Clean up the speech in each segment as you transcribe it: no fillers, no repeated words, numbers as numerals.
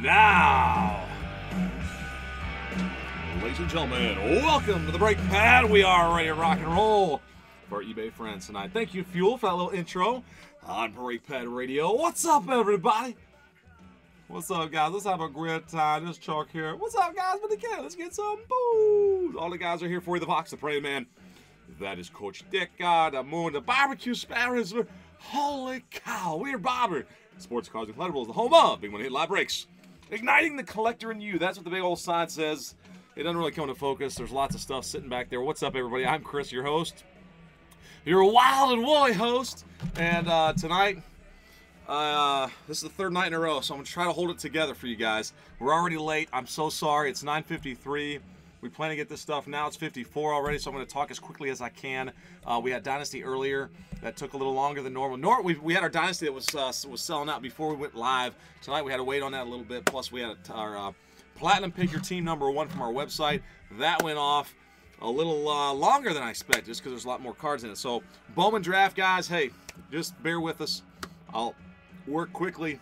now. Ladies and gentlemen, welcome to the Brake Pad. We are ready to rock and roll for our eBay friends tonight. Thank you, Fuel, for that little intro on Brake Pad Radio. What's up, everybody? What's up, guys? Let's have a great time. Just Chuck here. What's up, guys? With the cat. Let's get some booze. All the guys are here for you. The Fox, the Prey Man. That is Coach Dick, the Moon, the Barbecue Sparrows. Holy cow. We're Bobber. Sports Cars and Collectibles, the home of Big Money Hit Live Breaks. Igniting the collector in you. That's what the big old sign says. It doesn't really come into focus. There's lots of stuff sitting back there. What's up, everybody? I'm Chris, your host. Your wild and woolly host. And tonight, this is the third night in a row, so I'm going to try to hold it together for you guys. We're already late. I'm so sorry. It's 9:53. We plan to get this stuff. Now it's 54 already, so I'm going to talk as quickly as I can. We had Dynasty earlier. That took a little longer than normal. We had our Dynasty that was selling out before we went live. Tonight we had to wait on that a little bit. Plus we had our Platinum Pick Your Team #1 from our website. That went off a little longer than I expected just because there's a lot more cards in it. So Bowman Draft, guys, hey, just bear with us. I'll work quickly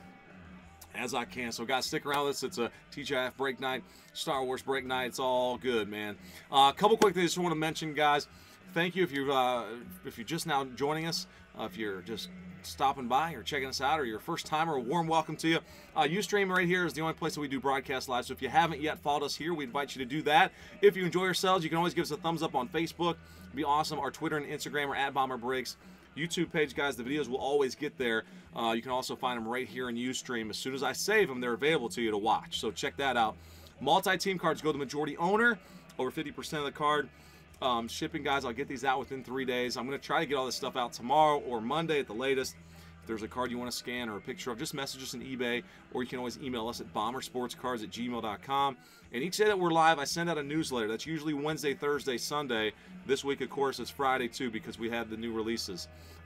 as I can. So guys, stick around with us. It's a TGIF break night, Star Wars break night. It's all good, man. A couple quick things I just want to mention, guys. Thank you if you're just now joining us. If you're just stopping by or checking us out, or you're a first timer, a warm welcome to you. Ustream right here is the only place that we do broadcast live. So if you haven't yet followed us here, we invite you to do that. If you enjoy yourselves, you can always give us a thumbs up on Facebook. It'd be awesome. Our Twitter and Instagram are @BomberBreaks. YouTube page, guys, the videos will always get there. You can also find them right here in Ustream. As soon as I save them, they're available to you to watch. So check that out. Multi-team cards go to majority owner, over 50% of the card. Shipping, guys, I'll get these out within 3 days. I'm going to try to get all this stuff out tomorrow or Monday at the latest. If there's a card you want to scan or a picture of, just message us on eBay, or you can always email us at bombersportscards@gmail.com. And each day that we're live, I send out a newsletter. That's usually Wednesday, Thursday, Sunday. This week, of course, it's Friday, too, because we had the new releases.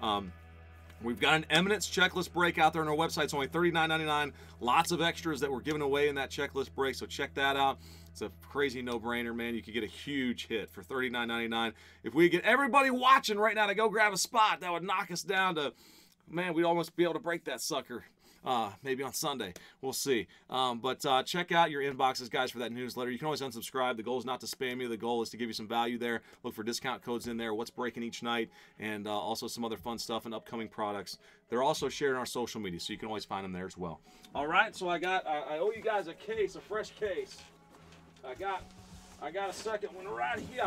We've got an Eminence checklist break out there on our website. It's only $39.99. Lots of extras that we're giving away in that checklist break, so check that out. It's a crazy no-brainer, man. You could get a huge hit for $39.99. If we get everybody watching right now to go grab a spot, that would knock us down to, man, we'd almost be able to break that sucker. Maybe on Sunday. We'll see. But check out your inboxes, guys, for that newsletter. You can always unsubscribe. The goal is not to spam you. The goal is to give you some value there. Look for discount codes in there, what's breaking each night, and also some other fun stuff and upcoming products. They're also shared on our social media, so you can always find them there as well. All right, so I owe you guys a case, a fresh case. I got a second one right here.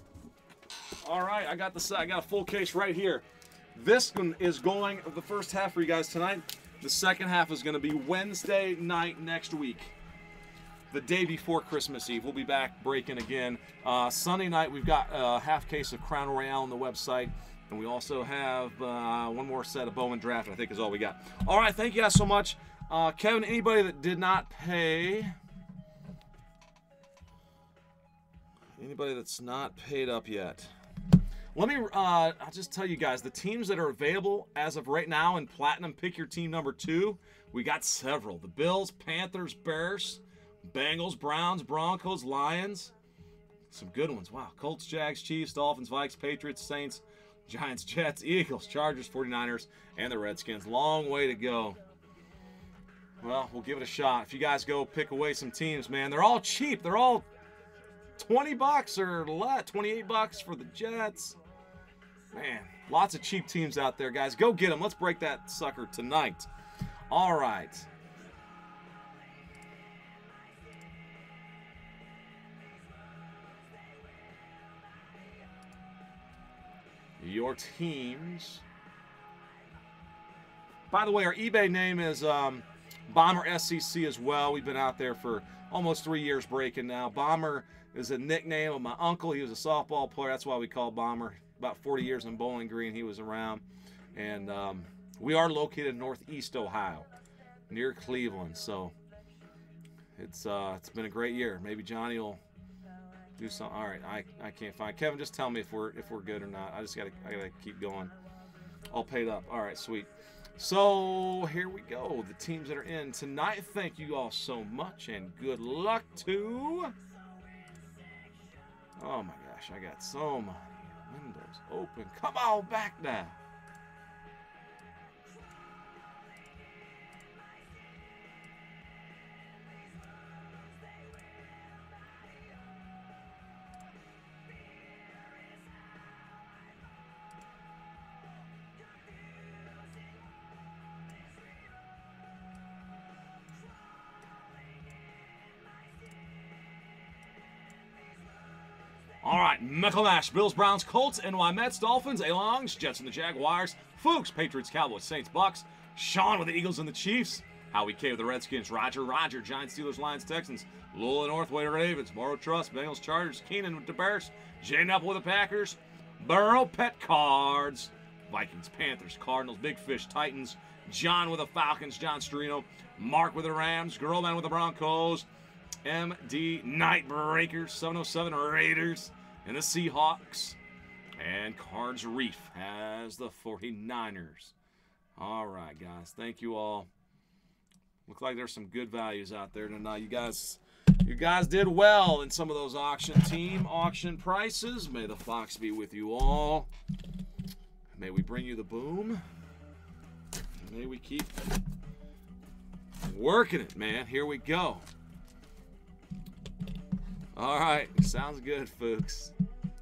All right, I got a full case right here. This one is going the first half for you guys tonight. The second half is going to be Wednesday night next week, the day before Christmas Eve. We'll be back breaking again. Sunday night, we've got a half case of Crown Royale on the website, and we also have one more set of Bowman Draft, I think is all we got. All right, thank you guys so much. Kevin, anybody that did not pay, anybody that's not paid up yet, let me, I'll just tell you guys, the teams that are available as of right now in Platinum Pick Your Team #2, we got several. The Bills, Panthers, Bears, Bengals, Browns, Broncos, Lions. Some good ones. Wow. Colts, Jags, Chiefs, Dolphins, Vikes, Patriots, Saints, Giants, Jets, Eagles, Chargers, 49ers, and the Redskins. Long way to go. Well, we'll give it a shot. If you guys go pick away some teams, man, they're all cheap. They're all $20 or less, $28 for the Jets. Man, lots of cheap teams out there, guys. Go get them. Let's break that sucker tonight. All right. Your teams. By the way, our eBay name is Bomber SCC as well. We've been out there for almost 3 years breaking now. Bomber is a nickname of my uncle. He was a softball player. That's why we call Bomber. About 40 years in Bowling Green, he was around. And we are located in Northeast Ohio, near Cleveland. So it's been a great year. Maybe Johnny will do something. All right, I can't find Kevin. Just tell me if we're good or not. I gotta keep going. All paid up. All right, sweet. So here we go. The teams that are in tonight. Thank you all so much, and good luck to. Oh my gosh, I got so many windows open. Come on back now. All right, Michaelmash, Bills, Browns, Colts, NY Mets, Dolphins, A-Longs, Jets and the Jaguars, Fuchs, Patriots, Cowboys, Saints, Bucks, Sean with the Eagles and the Chiefs, Howie K with the Redskins, Roger, Giants, Steelers, Lions, Texans, Lula Northway, Ravens, Morrow Trust, Bengals, Chargers, Keenan with the Bears, Jay Knupp with the Packers, Burrow, Pet Cards, Vikings, Panthers, Cardinals, Big Fish, Titans, John with the Falcons, John Storino, Mark with the Rams, Girlman with the Broncos, MD Nightbreakers, 707 Raiders, and the Seahawks, and Cards Reef has the 49ers. All right, guys, thank you all. Look like there's some good values out there tonight. You guys did well in some of those team auction prices. May the Fox be with you all. May we bring you the boom. May we keep working it, man. Here we go. All right, sounds good, folks.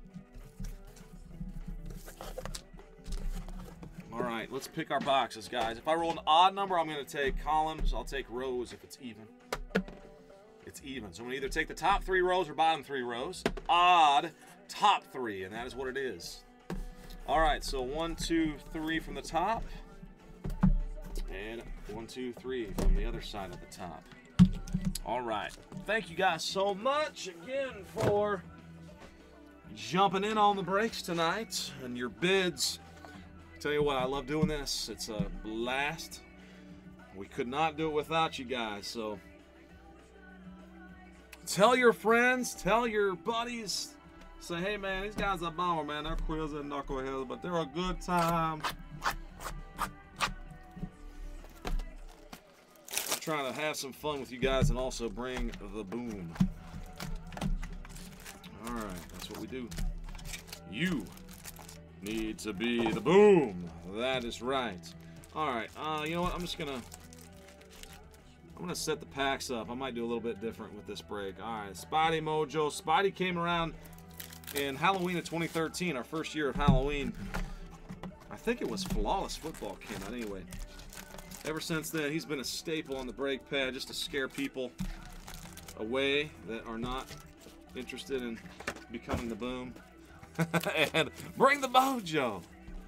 All right, let's pick our boxes, guys. If I roll an odd number, I'm going to take columns. I'll take rows if it's even. It's even. So I'm going to either take the top 3 rows or bottom 3 rows. Odd, top 3, and that is what it is. All right, so 1, 2, 3 from the top. And 1, 2, 3 from the other side of the top. All right. Thank you guys so much again for jumping in on the breaks tonight and your bids. Tell you what, I love doing this. It's a blast. We could not do it without you guys. So tell your friends, tell your buddies. Say, hey man, these guys are bomber, man. They're quills and knuckleheads, but they're a good time. Trying to have some fun with you guys and also bring the boom. All right, that's what we do. You need to be the boom. That is right. All right, you know what? I'm gonna set the packs up. I might do a little bit different with this break. All right, Spidey Mojo. Spidey came around in Halloween of 2013, our first year of Halloween. I think it was Flawless Football came out anyway. Ever since then, he's been a staple on the break pad just to scare people away that are not interested in becoming the boom. And bring the mojo.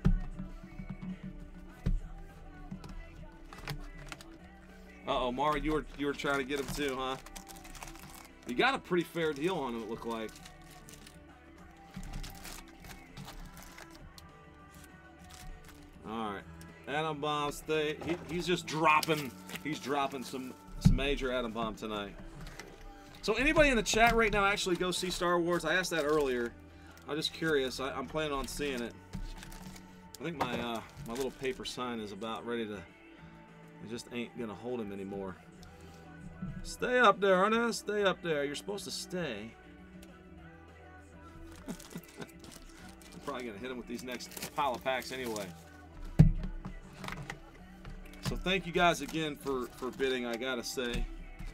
Uh-oh, Mara, you were trying to get him too, huh? You got a pretty fair deal on him, it looked like. All right. Atom Bomb, stay. He's just dropping. He's dropping some major Atom Bomb tonight. So anybody in the chat right now actually go see Star Wars? I asked that earlier. I'm just curious. I'm planning on seeing it. I think my my little paper sign is about ready to. It just ain't gonna hold him anymore. Stay up there, Ernest. Stay up there. You're supposed to stay. I'm probably gonna hit him with these next pile of packs anyway. So thank you guys again for bidding. I gotta say,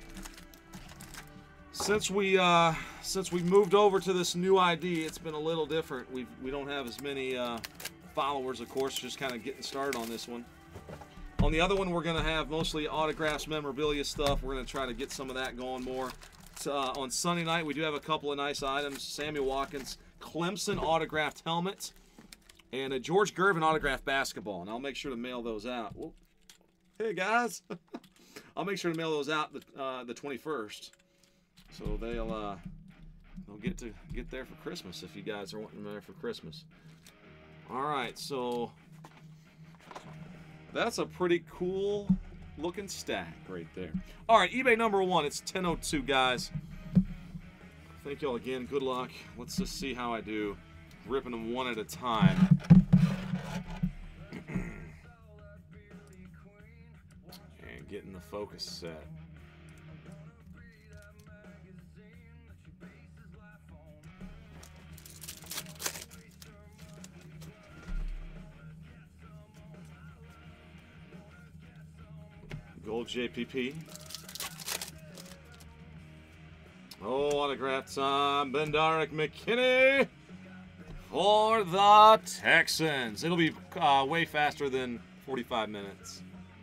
since we moved over to this new ID, it's been a little different. We don't have as many followers, of course. Just kind of getting started on this one. On the other one, we're gonna have mostly autographs, memorabilia stuff. We're gonna try to get some of that going more. On Sunday night, we do have a couple of nice items: Sammy Watkins Clemson autographed helmet and a George Gervin autographed basketball. And I'll make sure to mail those out. Whoop. Hey guys, I'll make sure to mail those out the 21st, so they'll get there for Christmas if you guys are wanting them there for Christmas. All right, so that's a pretty cool looking stack right there. All right, eBay number 1. It's 10:02, guys. Thank y'all again. Good luck. Let's just see how I do, ripping them one at a time. Getting the focus set. Gold JPP. Oh, autograph time. Bendarek McKinney for the Texans. It'll be way faster than 45 minutes.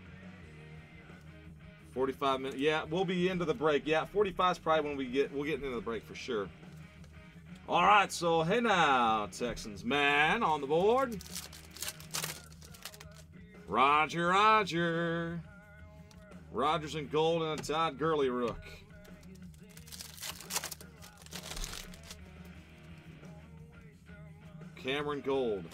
45 minutes. Yeah, we'll be into the break. Yeah, 45 is probably when we'll get into the break for sure. All right, so hey now, Texans man on the board. Roger. Rogers in gold and a Todd Gurley rook. Cameron Gold.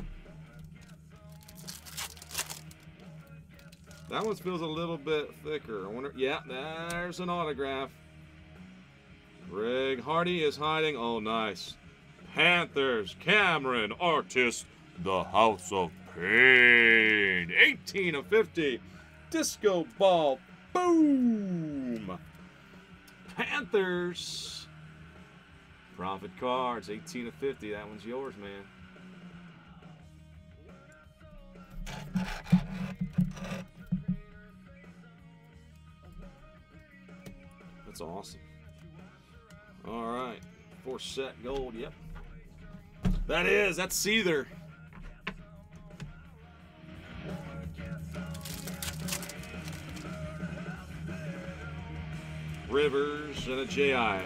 That one feels a little bit thicker. I wonder. Yeah, there's an autograph. Greg Hardy is hiding. Oh, nice. Panthers, Cameron Artist, the House of Pain. 18 of 50. Disco ball. Boom. Panthers. Profit cards. 18 of 50. That one's yours, man. That's awesome. All right. 4-set gold. Yep. That's Seether. Rivers and a J.I.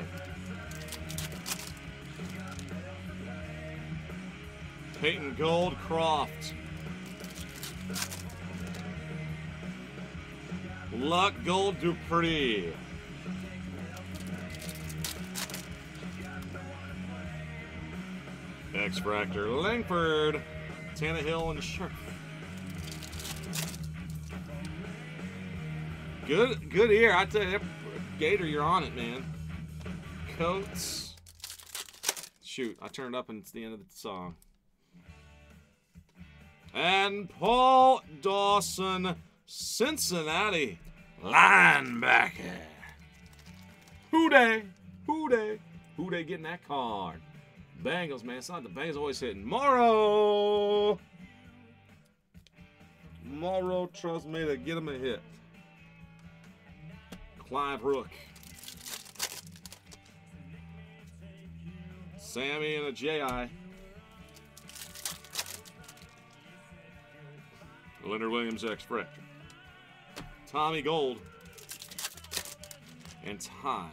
Peyton Gold, Croft. Luck Gold, Dupree. X-Fractor, Langford. Tannehill and Scherf. Good ear. I tell you, Gator, you're on it, man. Coates. Shoot, I turned up and it's the end of the song. And Paul Dawson, Cincinnati linebacker. Who dey getting that card? Bengals, man. It's not the Bengals always hitting. Morrow, trust me to get him a hit. Clive Rook. Sammy and a J.I. Leonard Williams, X-Fractor. Tommy Gold. And Ty.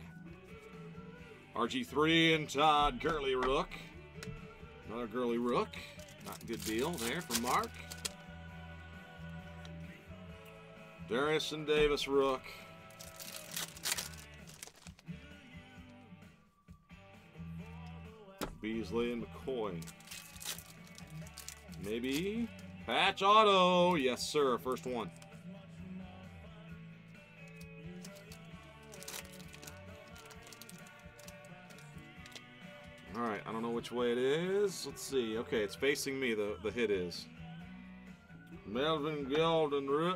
RG3 and Todd Gurley Rook. Another Gurley Rook. Not a good deal there for Mark. Darius and Davis Rook. Beasley and McCoy. Maybe patch auto. Yes, sir. First one. All right. I don't know which way it is. Let's see. Okay, it's facing me. The hit is. Melvin Golden Rook.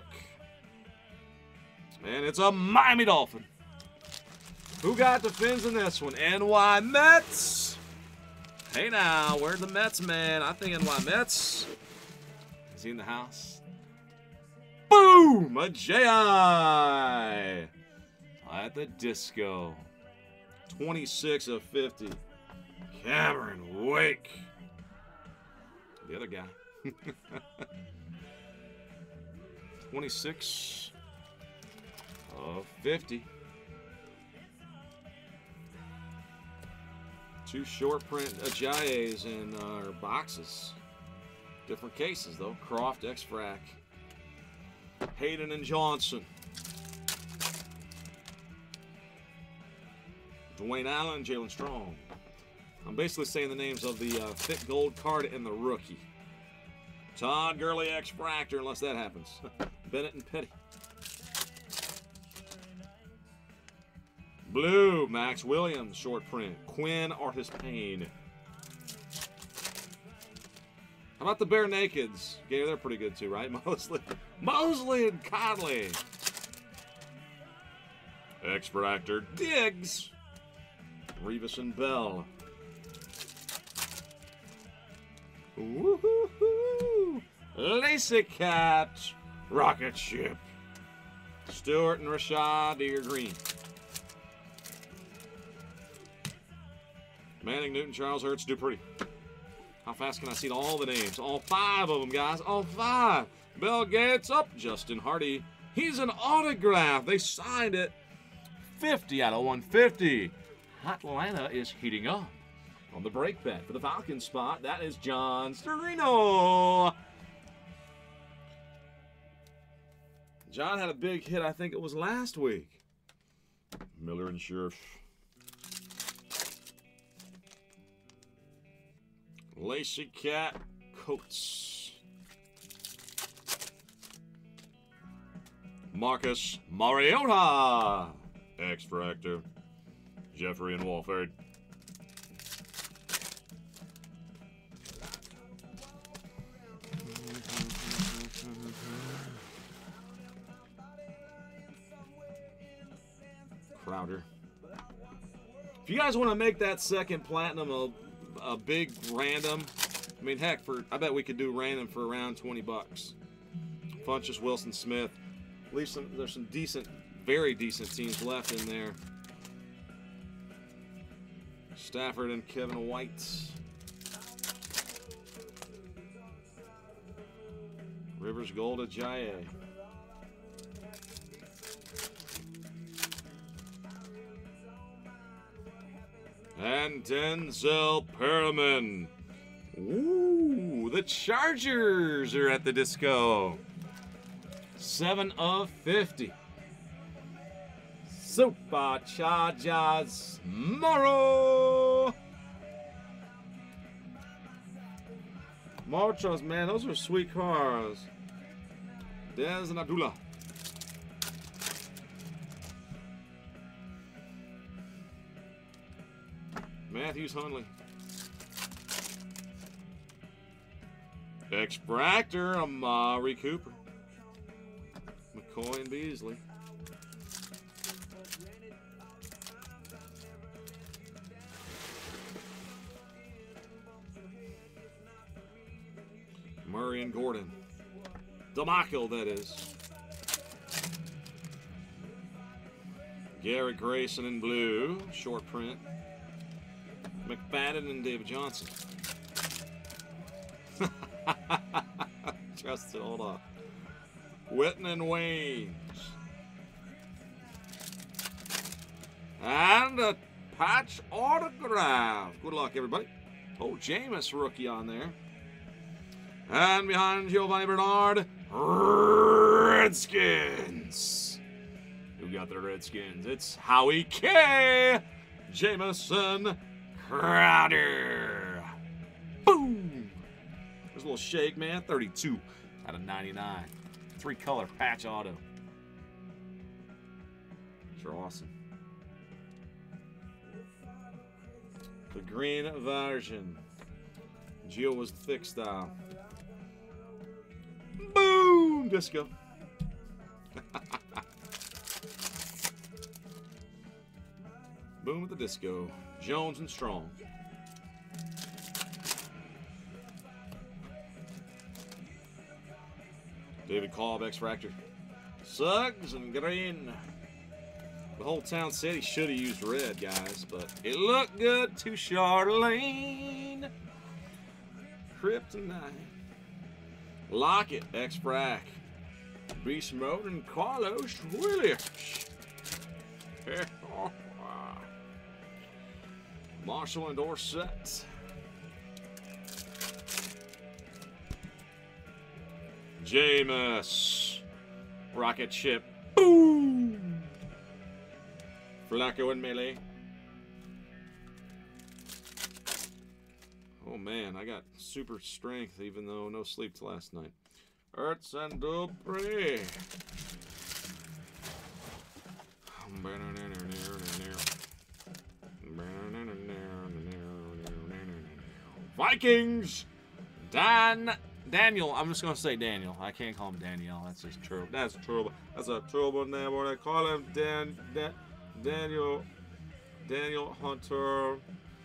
And it's a Miami Dolphin. Who got the fins in this one? NY Mets. Hey now, where's the Mets, man? I think NY Mets. Is he in the house? Boom! A J.I. at the disco. 26 of 50. Cameron Wake. The other guy. 26 of 50. Two short print Ajays in our boxes. Different cases, though. Croft, X-Frac. Hayden and Johnson. Dwayne Allen, Jalen Strong. I'm basically saying the names of the thick gold card and the rookie. Todd Gurley, X-Fractor, unless that happens. Bennett and Petty. Blue, Max Williams, short print. Quinn, Artist Payne. How about the Bare Nakeds? Yeah, they're pretty good too, right? Mosley and Conley. X-Fractor, Diggs. Revis and Bell. Woohoo! Lacy Cat, Rocket Ship. Stewart and Rashad Deer Green. Manning, Newton, Charles, Hurts, Dupree. How fast can I see all the names? All 5 of them, guys. All 5. Bill Gates up. Justin Hardy. He's an autograph. They signed it. 50 out of 150. Atlanta is heating up. On the break bet for the Falcons spot, that is John Storino. John had a big hit, I think it was last week. Miller and Scherf. Lacey Cat Coates. Marcus Mariota. X-Fractor. Jeffrey and Walford. Crowder. If you guys want to make that second platinum a big random, I mean, heck, I bet we could do random for around 20 bucks. Funchess, Wilson, Smith. At least there's some decent, very decent teams left in there. Stafford and Kevin White. Rivers Gold Ajayi. And Denzel Perriman. Ooh, the Chargers are at the disco. 7 of 50. Super Chargers Morrow. Marchos, man, those are sweet cars. Dez and Abdullah. Matthews Hundley. X-Fractor, Amari Cooper. McCoy and Beasley. Murray and Gordon. DeMarco, that is. Garrett Grayson in blue, short print. McFadden and David Johnson. Justin, hold on. Witten and Waynes. And a patch autograph. Good luck, everybody. Oh, Jameis rookie on there. And behind Giovanni Bernard, Redskins. Who got the Redskins? It's Howie K. Jameson Crowder. Boom. There's a little shake, man. 32 out of 99. 3-color patch auto. These are awesome. The green version. Geo was thick style. Boom! Disco. Boom with the disco. Jones and Strong. David Cobb, X-Fractor. Suggs and green. The whole town said he should have used red, guys, but it looked good to Charlene. Kryptonite. Lockett, X-Frac. Beast Mode and Carlos Williams. Marshall and Dorsett. Jameis. Rocket Ship. Boom! Flacco and Melee. Oh man, I got super strength even though no sleep last night. Ertz and Dupree. Vikings. Daniel. I'm just gonna say Daniel. I can't call him Danielle. That's just terrible. That's terrible. That's a terrible name. Or they call him Daniel Hunter.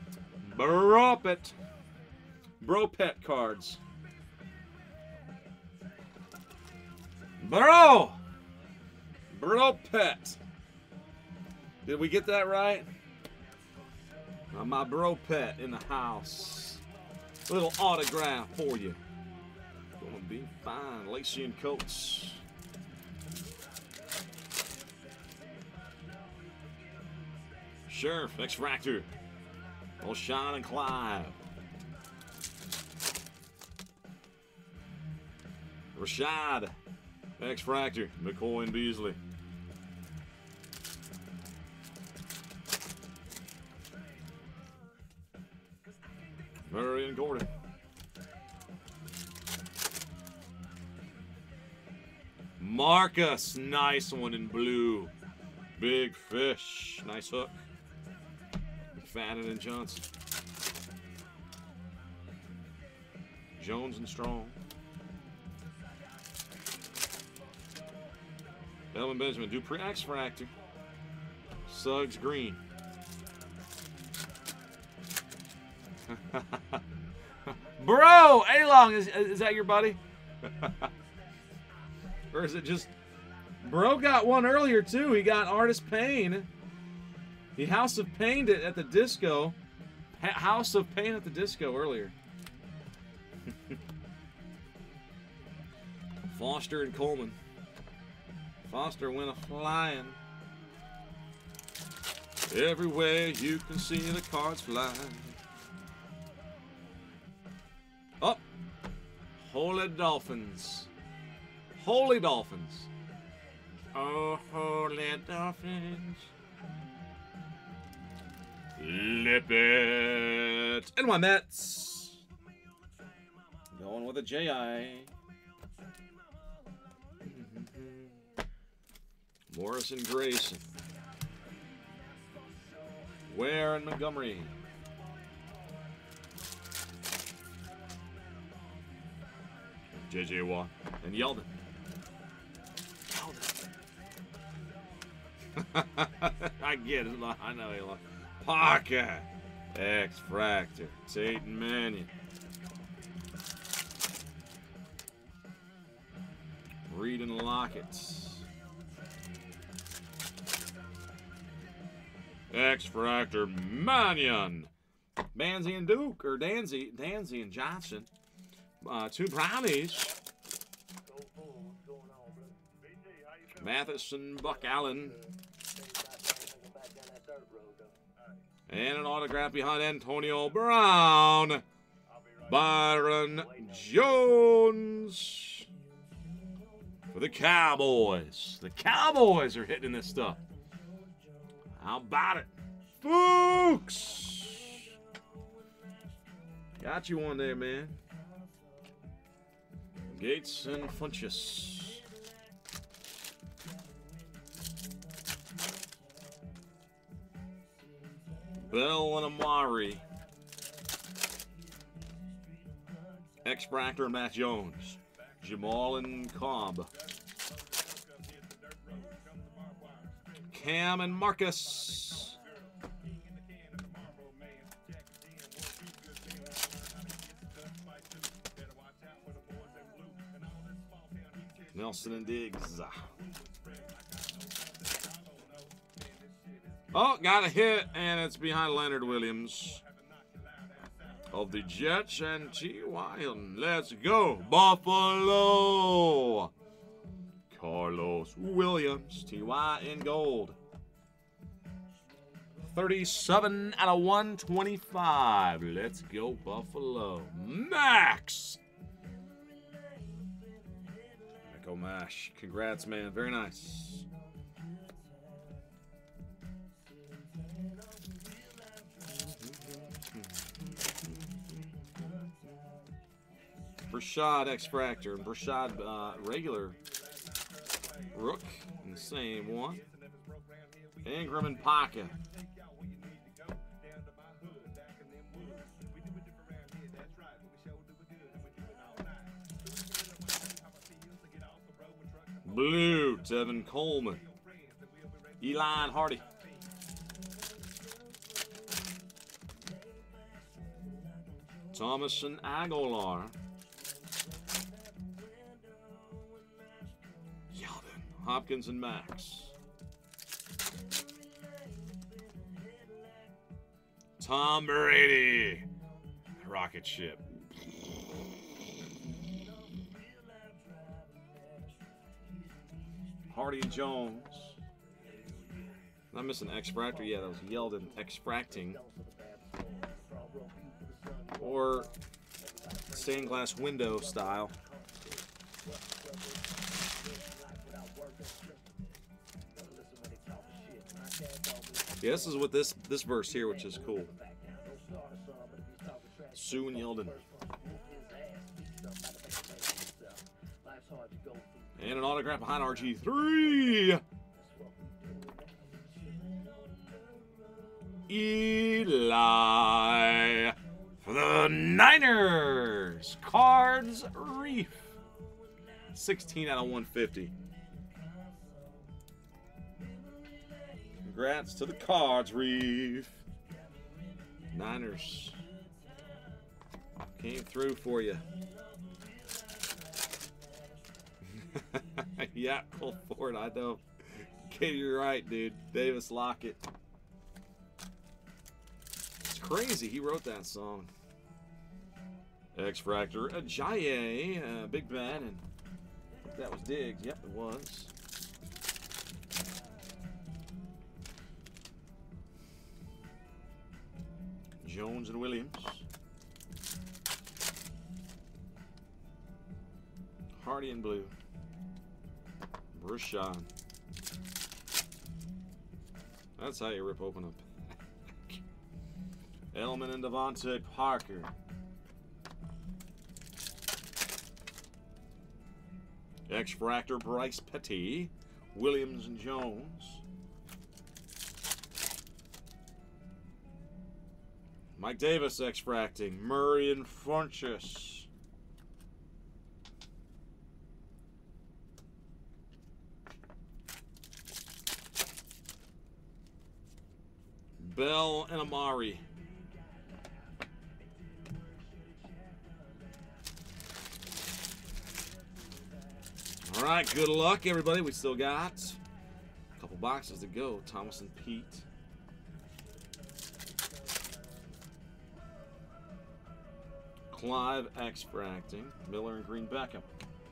Bro pet cards. Bro pet. Did we get that right? My bro pet in the house. A little autograph for you. Gonna be fine. Lacey and Coates. Sheriff, X-Fractor. O'Shawn and Clive. Rashad. X-Fractor. McCoy and Beasley. Murray and Gordon. Marcus. Nice one in blue. Big fish. Nice hook. McFadden and Johnson. Jones and Strong. Elvin Benjamin. Dupree X-Fractor. Suggs Green. Bro, A-Long, is that your buddy? Or is it just... Bro got one earlier, too. He got Artist Pain. He House of Pain at the disco. House of Pain at the disco earlier. Foster and Coleman. Foster went a-flying. Everywhere you can see the cards flying. Oh, Holy Dolphins. Holy Dolphins. Oh, Holy Dolphins. Lippet. And my Mets. Going with a J.I. Morrison Grayson. Ware and Montgomery. J.J. Watt and Yeldon. I get it. I know he lost. Parker. X-Fractor. Tate and Mannion. Reed and Lockett. X-Fractor Mannion. Danzy and Duke, or Danzy and Johnson. Two brownies. Matheson, Buck Allen. And an autograph behind Antonio Brown. Byron Jones. For the Cowboys. The Cowboys are hitting this stuff. How about it? Fuchs! Got you one there, man. Gates and Funchess. Bell and Amari. X-Fractor and Matt Jones. Jamal and Cobb. Cam and Marcus. Nelson and Diggs. Oh, got a hit, and it's behind Leonard Williams of the Jets and T.Y. Let's go, Buffalo. Carlos Williams, T.Y. in gold. 37 out of 125. Let's go, Buffalo. Max. Echo Mash. Congrats, man. Very nice. Brashad X-Fractor and Brashad regular Rook in the same one. Ingram and Paca. Blue, Tevin Coleman. Eli Hardy. Thomas and Aguilar. Hopkins and Max. Tom Brady. Rocket ship. Hardy and Jones. I'm missing X-Fractor. Yeah, that was Yeldon X-Fracting. or stained glass window style. Yeah, this is what this verse here, which is cool. Sue and Yeldon. And an autograph behind RG3. Eli for the Niners. Cards Reef. 16 out of 150. Congrats to the Cards Reef. Niners came through for you. Yeah, pull forward. I know. Okay, you're right, dude. Davis Lockett. It's crazy. He wrote that song. X-Fractor Ajayi, Big Ben, and that was Diggs. Yep, it was. Jones and Williams. Hardy in blue. Rashawn. That's how you rip open a pack. Elman and Devontae Parker. X-Fractor Bryce Petty. Williams and Jones. Mike Davis X-Fracting. Murray and Funchess. Bell and Amari. All right, good luck, everybody. We still got a couple boxes to go. Thomas and Pete. Clive X-Fracting. Miller and Green Beckham.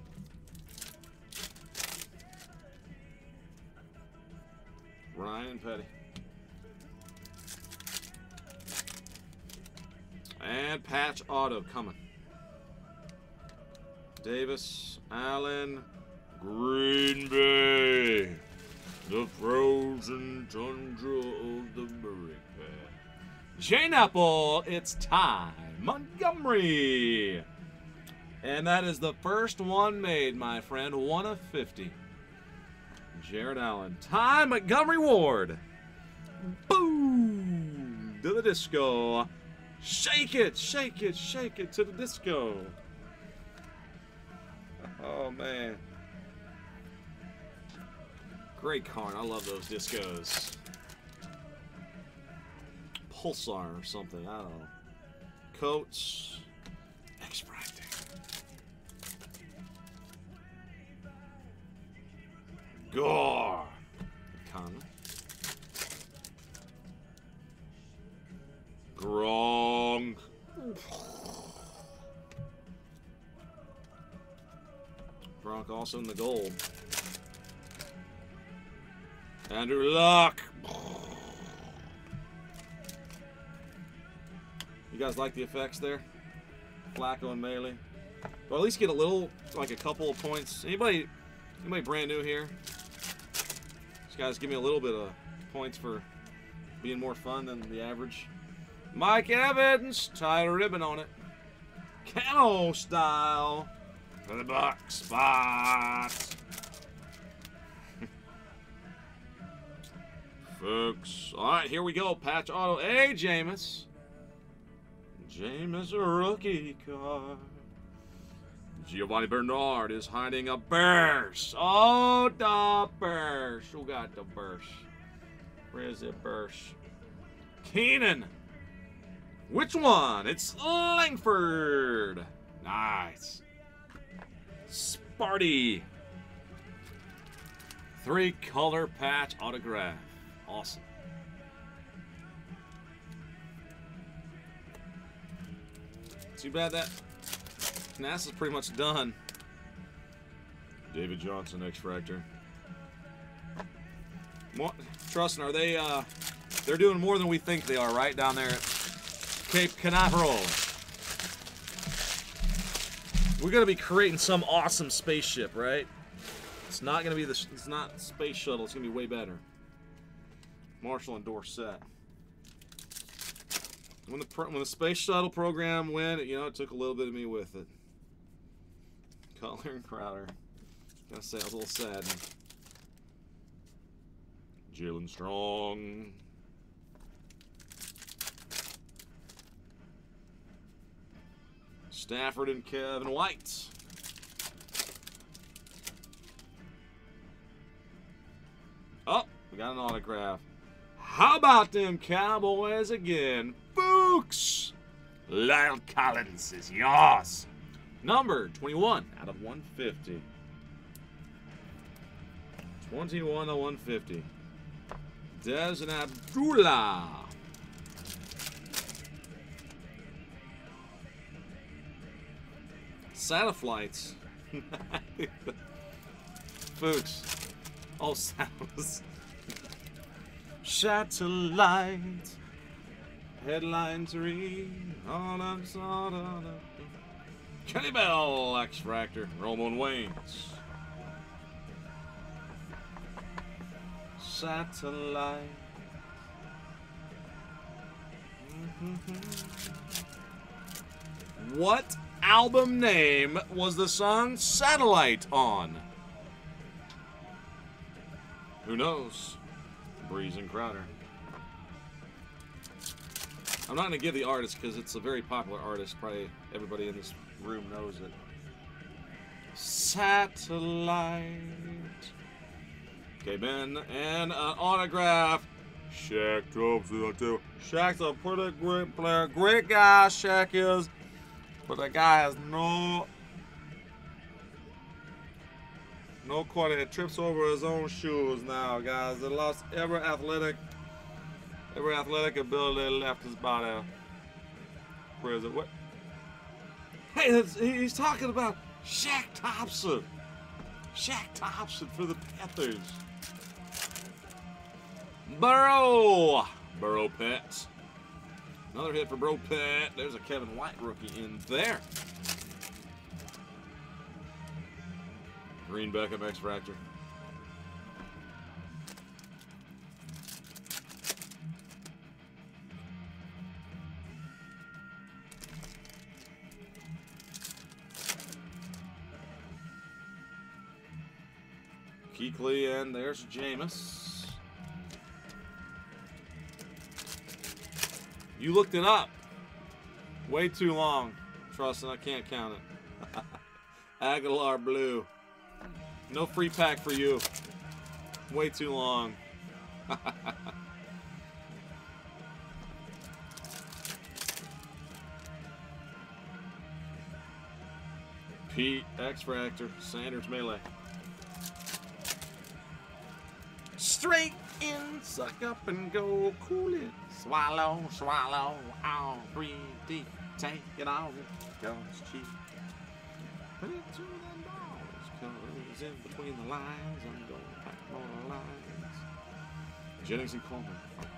Ryan and Petty. And patch auto coming. Davis, Allen, Green Bay. The frozen tundra of the break pad. Jane Apple, it's Ty Montgomery. And that is the first one made, my friend. 1 of 50. Jared Allen. Ty Montgomery Ward. Boom! To the disco. Shake it, shake it, shake it to the disco. Oh, man. Great card. I love those discos. Pulsar or something. I don't know. Coats. X-Fracting. Gore. Conley. Gronk. Gronk also in the gold. Andrew Luck. You guys like the effects there? Flacco and Melee. Or at least get a little, like a couple of points. Anybody brand new here? These guys give me a little bit of points for being more fun than the average. Mike Evans, tie a ribbon on it. Camo style for the box spot. Folks, all right, here we go. Patch auto. Hey, Jameis. Jameis, a rookie card. Giovanni Bernard is hiding a burst. Oh, the burst. Who got the burst? Where is it, burst? Keenan. Which one? It's Langford. Nice. Sparty. 3-color patch autograph. Awesome. Too bad that NASA's pretty much done. David Johnson, X-Fractor. Trust me, are they? They're doing more than we think they are, right down there at Cape Canaveral. We're gonna be creating some awesome spaceship, right? It's not gonna be it's not space shuttle. It's gonna be way better. Marshall and Dorset. When the space shuttle program went, you know, it took a little bit of me with it. Cutler and Crowder. Gotta say, I was a little sad. Jalen Strong. Stafford and Kevin White. Oh, we got an autograph. How about them Cowboys again? Fuchs! Lyle Collins is yours. Number 21 out of 150. 21 out of 150. Dez and Abdullah. Satellites. Fuchs. Oh, sounds. Satellite. Headlines read. Kenny Bell, X Factor, Roman Waynes. Satellite. What album name was the song Satellite on? Who knows? Breeze and Crowder. I'm not going to give the artist because it's a very popular artist. Probably everybody in this room knows it. Satellite. Okay, Ben. And an autograph. Shaq Thompson, too. Shaq's a pretty great player. Great guy, Shaq is. But the guy has no quality. It trips over his own shoes now, guys. They lost every athletic ability left his body. Where is it? What? Hey, he's talking about Shaq Thompson. Shaq Thompson for the Panthers. Burrow Pet. Another hit for Bro Pet. There's a Kevin White rookie in there. Green Beckham X Factor. Keekly, and there's Jameis. You looked it up. Way too long. Trust me, I can't count it. Aguilar Blue. No free pack for you. Way too long. Pete, X Factor, Sanders Melee. Straight in, suck up and go, cool it. Swallow, swallow, all 3D, take it all, goes cheap. Put it to the balls, cause in between the lines, I'm gonna pack more lines. Jennings and Coleman.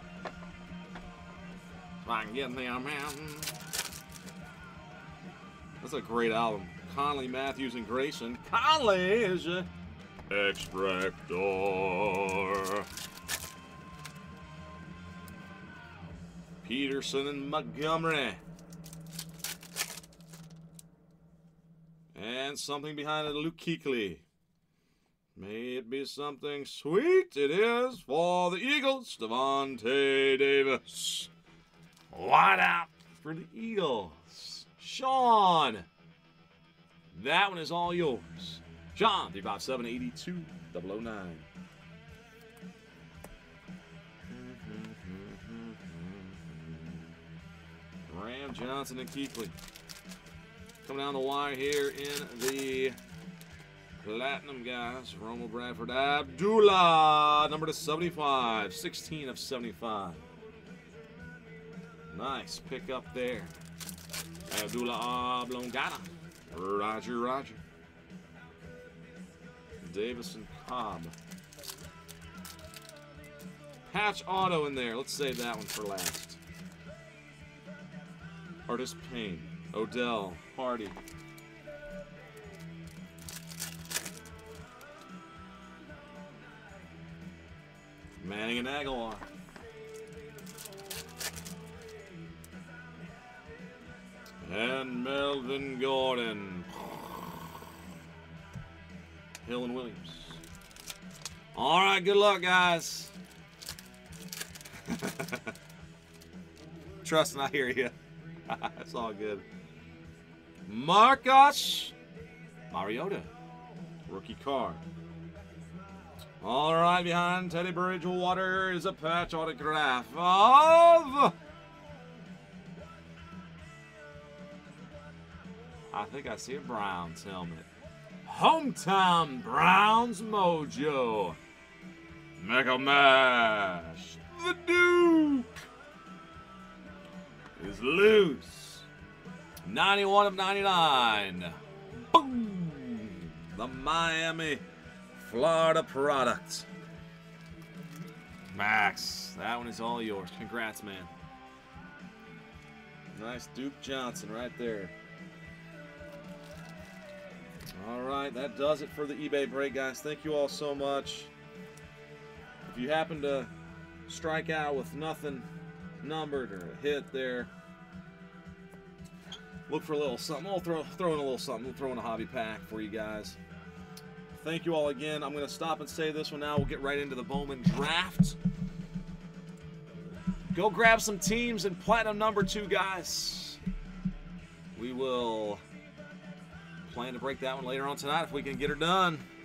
If I can get in there, man. That's a great album. Conley, Matthews, and Grayson. Conley is your X Factor. Peterson and Montgomery. And something behind it, Luke Kuechly. May it be something sweet. It is for the Eagles, Devontae Davis. What out for the Eagles? Sean. That one is all yours. Sean, 357-82-009. Ram, Johnson, and Kuechly. Coming down the wire here in the Platinum guys. Romo Bradford Abdullah, number to 75. 16 of 75. Nice pick up there. Abdullah Oblongata. Roger. Davis and Cobb. Patch auto in there. Let's save that one for last. Artist Payne. Odell. Hardy. Manning and Aguilar. And Melvin Gordon. Hill and Williams. All right, good luck, guys. Trust and I hear you. It's all good. Marcus Mariota. Rookie card. All right, behind Teddy Bridgewater is a patch autograph of... I think I see a Browns helmet. Hometown Browns mojo. Mega Mash. The Duke is loose. 91 of 99. Boom. The Miami, Florida product. Max, that one is all yours. Congrats, man. Nice Duke Johnson right there. All right, that does it for the eBay break, guys. Thank you all so much. If you happen to strike out with nothing numbered or a hit there, look for a little something. I'll throw in a little something. We'll throw in a hobby pack for you guys. Thank you all again. I'm going to stop and save this one now. We'll get right into the Bowman draft. Go grab some teams in Platinum number 2, guys. We will plan to break that one later on tonight if we can get her done.